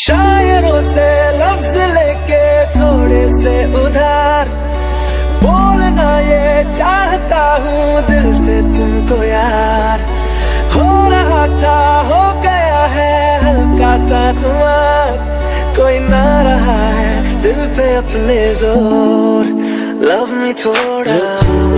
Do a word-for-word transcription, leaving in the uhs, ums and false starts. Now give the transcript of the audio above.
शायरों से लफ्ज लेके थोड़े से उधार बोलना ये चाहता हूँ दिल से तुमको यार। हो रहा था हो गया है हल्का सा खुमार, कोई ना रहा है दिल पे अपने जोर। लव मी थोड़ा